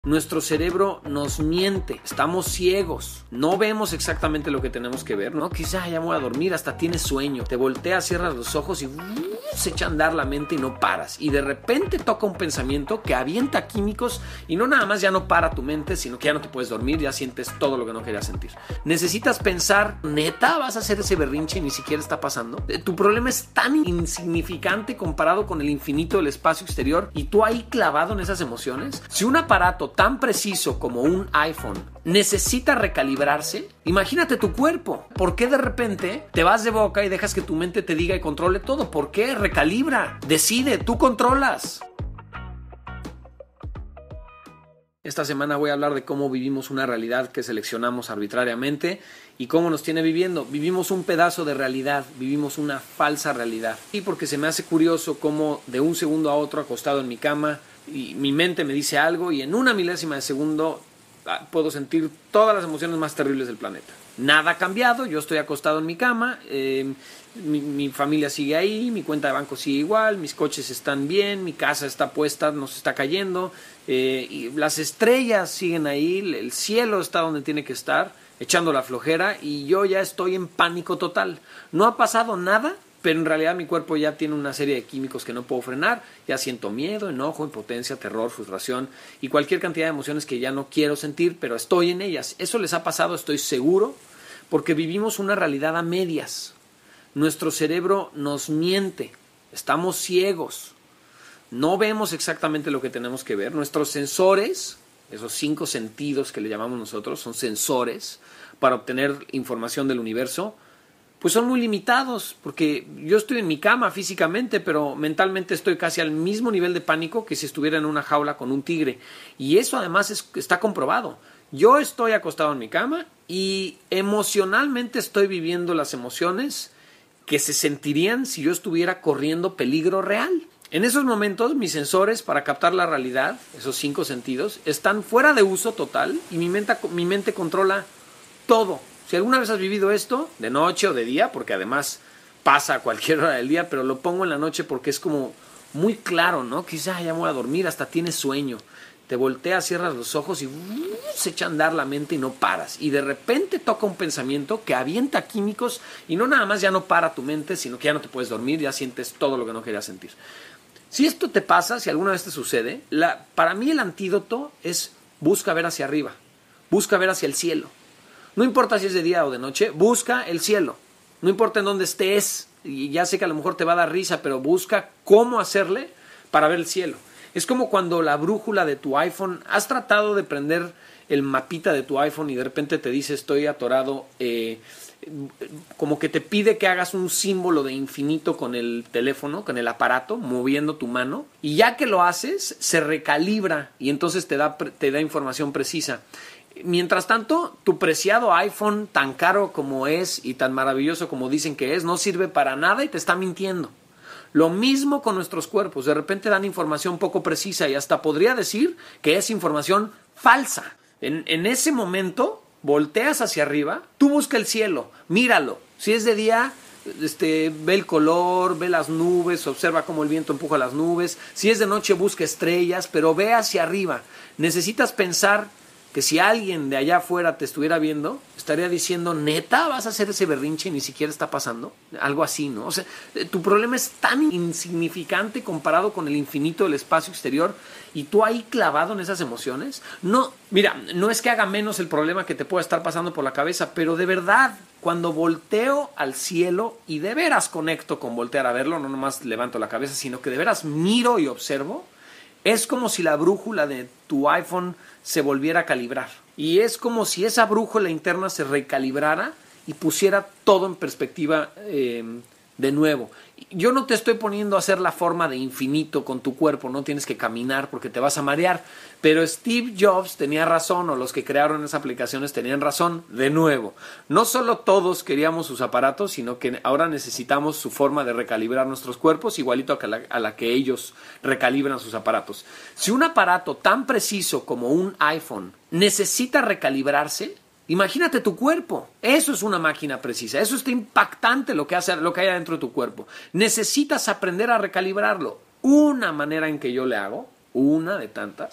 Nuestro cerebro nos miente, estamos ciegos, no vemos exactamente lo que tenemos que ver, ¿no? Quizá ya me voy a dormir, hasta tienes sueño, te volteas, cierras los ojos y se echa a andar la mente y no paras. Y de repente toca un pensamiento que avienta químicos y no nada más ya no para tu mente, sino que ya no te puedes dormir, ya sientes todo lo que no querías sentir. Necesitas pensar, ¿neta vas a hacer ese berrinche y ni siquiera está pasando? Tu problema es tan insignificante comparado con el infinito del espacio exterior y tú ahí clavado en esas emociones. Si un aparato tan preciso como un iPhone necesita recalibrarse, imagínate tu cuerpo. ¿Por qué de repente te vas de boca y dejas que tu mente te diga y controle todo? ¿Por qué? Recalibra, decide, tú controlas. Esta semana voy a hablar de cómo vivimos una realidad que seleccionamos arbitrariamente y cómo nos tiene viviendo. Vivimos un pedazo de realidad, vivimos una falsa realidad. Y porque se me hace curioso cómo de un segundo a otro acostado en mi cama y mi mente me dice algo y en una milésima de segundo puedo sentir todas las emociones más terribles del planeta. Nada ha cambiado, yo estoy acostado en mi cama, mi familia sigue ahí, mi cuenta de banco sigue igual, mis coches están bien, mi casa está puesta, no se está cayendo, y las estrellas siguen ahí, el cielo está donde tiene que estar, echando la flojera y yo ya estoy en pánico total. No ha pasado nada, pero en realidad mi cuerpo ya tiene una serie de químicos que no puedo frenar. Ya siento miedo, enojo, impotencia, terror, frustración y cualquier cantidad de emociones que ya no quiero sentir, pero estoy en ellas. Eso les ha pasado, estoy seguro, porque vivimos una realidad a medias. Nuestro cerebro nos miente, estamos ciegos, no vemos exactamente lo que tenemos que ver. Nuestros sensores, esos 5 sentidos que le llamamos nosotros, son sensores para obtener información del universo, pues son muy limitados, porque yo estoy en mi cama físicamente, pero mentalmente estoy casi al mismo nivel de pánico que si estuviera en una jaula con un tigre. Y eso además está comprobado. Yo estoy acostado en mi cama y emocionalmente estoy viviendo las emociones que se sentirían si yo estuviera corriendo peligro real. En esos momentos mis sensores para captar la realidad, esos 5 sentidos, están fuera de uso total y mi mente controla todo. Si alguna vez has vivido esto, de noche o de día, porque además pasa a cualquier hora del día, pero lo pongo en la noche porque es como muy claro, ¿no? Quizá ya me voy a dormir, hasta tienes sueño. Te volteas, cierras los ojos y se echa a andar la mente y no paras. Y de repente toca un pensamiento que avienta químicos y no nada más ya no para tu mente, sino que ya no te puedes dormir, ya sientes todo lo que no querías sentir. Si esto te pasa, si alguna vez te sucede, para mí el antídoto es busca ver hacia arriba, busca ver hacia el cielo. No importa si es de día o de noche, busca el cielo. No importa en dónde estés, y ya sé que a lo mejor te va a dar risa, pero busca cómo hacerle para ver el cielo. Es como cuando la brújula de tu iPhone, has tratado de prender el mapita de tu iPhone y de repente te dice estoy atorado, como que te pide que hagas un símbolo de infinito con el teléfono, con el aparato, moviendo tu mano, y ya que lo haces, se recalibra y entonces te da información precisa. Mientras tanto, tu preciado iPhone, tan caro como es y tan maravilloso como dicen que es, no sirve para nada y te está mintiendo. Lo mismo con nuestros cuerpos. De repente dan información poco precisa y hasta podría decir que es información falsa. En ese momento, volteas hacia arriba, tú busca el cielo, míralo. Si es de día, ve el color, ve las nubes, observa cómo el viento empuja las nubes. Si es de noche, busca estrellas, pero ve hacia arriba. Necesitas pensar que si alguien de allá afuera te estuviera viendo, estaría diciendo, ¿neta vas a hacer ese berrinche y ni siquiera está pasando? Algo así, ¿no? O sea, tu problema es tan insignificante comparado con el infinito del espacio exterior y tú ahí clavado en esas emociones. No, mira, no es que haga menos el problema que te pueda estar pasando por la cabeza, pero de verdad, cuando volteo al cielo y de veras conecto con voltear a verlo, no nomás levanto la cabeza, sino que de veras miro y observo, es como si la brújula de tu iPhone se volviera a calibrar. Y es como si esa brújula interna se recalibrara y pusiera todo en perspectiva de nuevo. Yo no te estoy poniendo a hacer la forma de infinito con tu cuerpo, no tienes que caminar porque te vas a marear. Pero Steve Jobs tenía razón, o los que crearon esas aplicaciones tenían razón. De nuevo, no solo todos queríamos sus aparatos, sino que ahora necesitamos su forma de recalibrar nuestros cuerpos, igualito a la que ellos recalibran sus aparatos. Si un aparato tan preciso como un iPhone necesita recalibrarse, imagínate tu cuerpo. Eso es una máquina precisa. Eso está impactante lo que hay adentro de tu cuerpo. Necesitas aprender a recalibrarlo. Una manera en que yo le hago, una de tantas,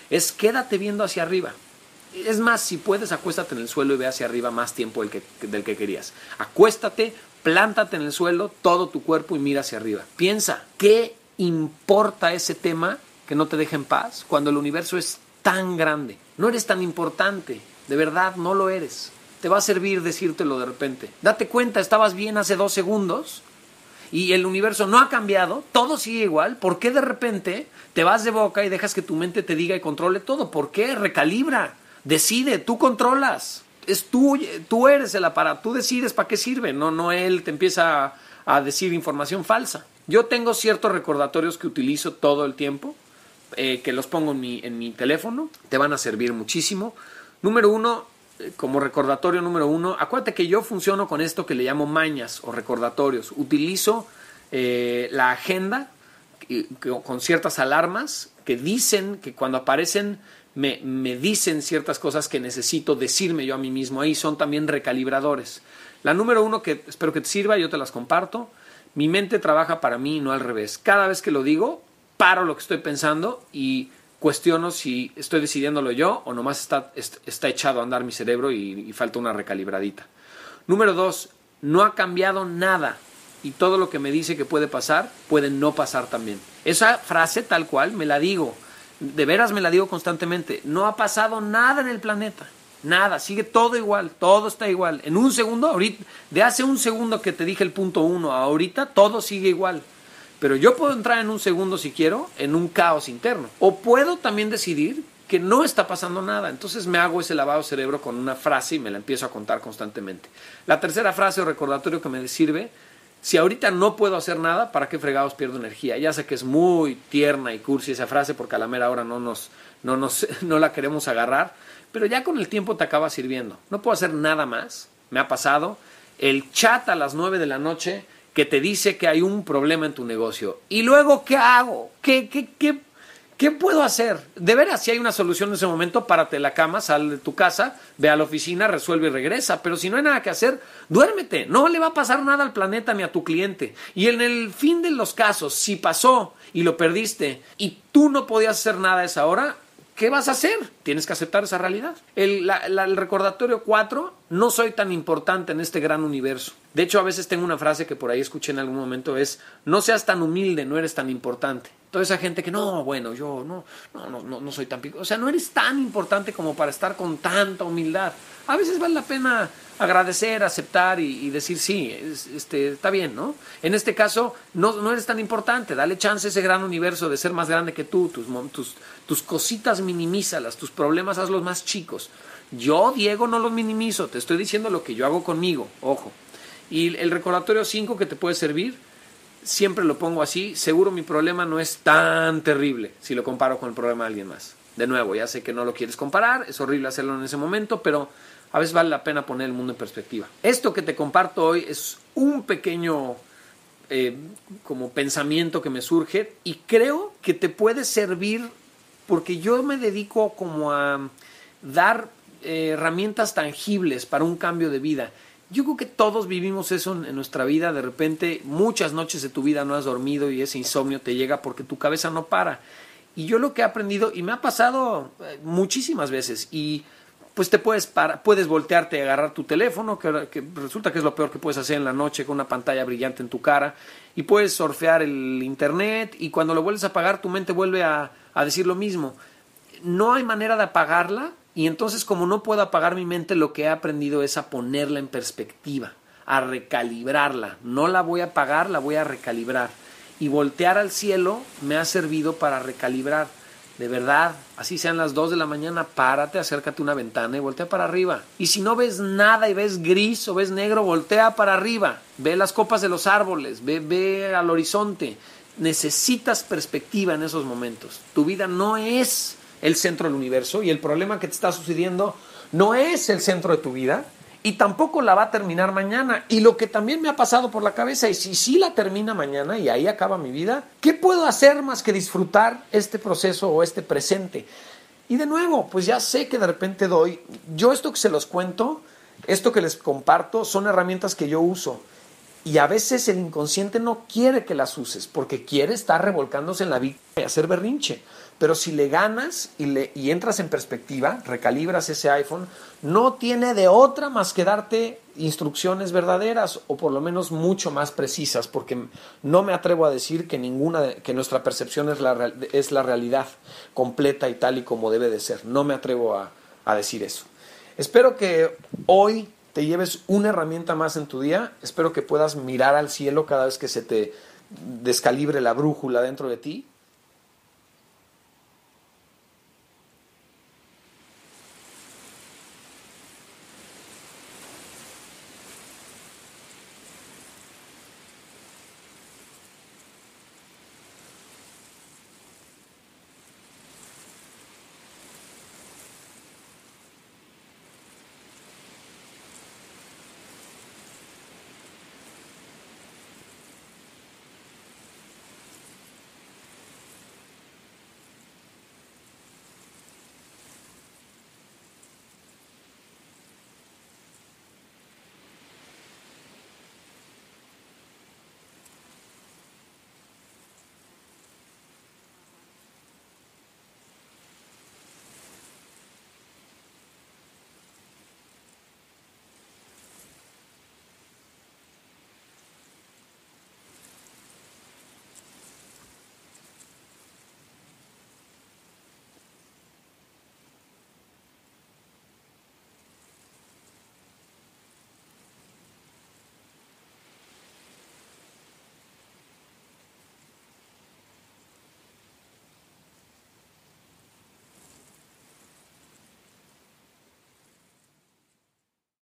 es quédate viendo hacia arriba. Es más, si puedes, acuéstate en el suelo y ve hacia arriba más tiempo del que querías. Acuéstate, plántate en el suelo, todo tu cuerpo y mira hacia arriba. Piensa, ¿qué importa ese tema que no te deja en paz cuando el universo es tan grande? No eres tan importante, de verdad no lo eres. Te va a servir decírtelo de repente. Date cuenta, estabas bien hace 2 segundos y el universo no ha cambiado, todo sigue igual. ¿Por qué de repente te vas de boca y dejas que tu mente te diga y controle todo? ¿Por qué? Recalibra, decide, tú controlas. Tú eres el aparato, tú decides para qué sirve, no él te empieza a decir información falsa. Yo tengo ciertos recordatorios que utilizo todo el tiempo, que los pongo en mi teléfono, te van a servir muchísimo. Número 1, como recordatorio número 1, acuérdate que yo funciono con esto que le llamo mañas o recordatorios. Utilizo la agenda con ciertas alarmas que dicen, que cuando aparecen me dicen ciertas cosas que necesito decirme yo a mí mismo. Ahí son también recalibradores. La número 1, que espero que te sirva, yo te las comparto. Mi mente trabaja para mí y no al revés. Cada vez que lo digo, paro lo que estoy pensando y cuestiono si estoy decidiéndolo yo o nomás está echado a andar mi cerebro y falta una recalibradita. Número 2, no ha cambiado nada y todo lo que me dice que puede pasar, puede no pasar también. Esa frase tal cual me la digo, de veras me la digo constantemente. No ha pasado nada en el planeta, nada, sigue todo igual, todo está igual. En un segundo, ahorita, de hace un segundo que te dije el punto 1, ahorita todo sigue igual. Pero yo puedo entrar en un segundo, si quiero, en un caos interno. O puedo también decidir que no está pasando nada. Entonces me hago ese lavado de cerebro con una frase y me la empiezo a contar constantemente. La tercera frase o recordatorio que me sirve: si ahorita no puedo hacer nada, ¿para qué fregados pierdo energía? Ya sé que es muy tierna y cursi esa frase porque a la mera hora no la queremos agarrar, pero ya con el tiempo te acaba sirviendo. No puedo hacer nada más. Me ha pasado el chat a las 9 de la noche que te dice que hay un problema en tu negocio. ¿Y luego qué hago? ¿Qué puedo hacer? De veras, si hay una solución en ese momento, párate de la cama, sal de tu casa, ve a la oficina, resuelve y regresa. Pero si no hay nada que hacer, duérmete. No le va a pasar nada al planeta ni a tu cliente. Y en el fin de los casos, si pasó y lo perdiste y tú no podías hacer nada a esa hora, ¿qué vas a hacer? Tienes que aceptar esa realidad. El recordatorio 4, no soy tan importante en este gran universo. De hecho, a veces tengo una frase que por ahí escuché en algún momento, es: no seas tan humilde, no eres tan importante. Toda esa gente que yo no soy tan pico. O sea, no eres tan importante como para estar con tanta humildad. A veces vale la pena agradecer, aceptar y decir sí, está bien, ¿no? En este caso, no eres tan importante. Dale chance a ese gran universo de ser más grande que tú. Tus cositas minimízalas, tus problemas hazlos más chicos. Yo, Diego, no los minimizo. Te estoy diciendo lo que yo hago conmigo. Ojo. Y el recordatorio 5 que te puede servir, siempre lo pongo así: seguro mi problema no es tan terrible si lo comparo con el problema de alguien más. De nuevo, ya sé que no lo quieres comparar, es horrible hacerlo en ese momento, pero a veces vale la pena poner el mundo en perspectiva. Esto que te comparto hoy es un pequeño como pensamiento que me surge y creo que te puede servir porque yo me dedico como a dar herramientas tangibles para un cambio de vida. Yo creo que todos vivimos eso en nuestra vida. De repente, muchas noches de tu vida no has dormido y ese insomnio te llega porque tu cabeza no para. Y yo lo que he aprendido, y me ha pasado muchísimas veces, y pues te puedes voltearte y agarrar tu teléfono, que resulta que es lo peor que puedes hacer en la noche con una pantalla brillante en tu cara, y puedes surfear el internet, y cuando lo vuelves a apagar, tu mente vuelve a decir lo mismo. No hay manera de apagarla. Y entonces, como no puedo apagar mi mente, lo que he aprendido es a ponerla en perspectiva, a recalibrarla. No la voy a apagar, la voy a recalibrar. Y voltear al cielo me ha servido para recalibrar. De verdad, así sean las 2 de la mañana, párate, acércate a una ventana y voltea para arriba. Y si no ves nada y ves gris o ves negro, voltea para arriba. Ve las copas de los árboles, ve al horizonte. Necesitas perspectiva en esos momentos. Tu vida no es el centro del universo y el problema que te está sucediendo no es el centro de tu vida y tampoco la va a terminar mañana. Y lo que también me ha pasado por la cabeza es: si sí la termina mañana y ahí acaba mi vida, ¿qué puedo hacer más que disfrutar este proceso o este presente? Y de nuevo, pues ya sé que de repente yo esto que se los cuento, esto que les comparto, son herramientas que yo uso. Y a veces el inconsciente no quiere que las uses porque quiere estar revolcándose en la víctima y hacer berrinche. Pero si le ganas y entras en perspectiva, recalibras ese iPhone, no tiene de otra más que darte instrucciones verdaderas o por lo menos mucho más precisas, porque no me atrevo a decir que nuestra percepción es la realidad completa y tal y como debe de ser. No me atrevo a decir eso. Espero que hoy te lleves una herramienta más en tu día. Espero que puedas mirar al cielo cada vez que se te descalibre la brújula dentro de ti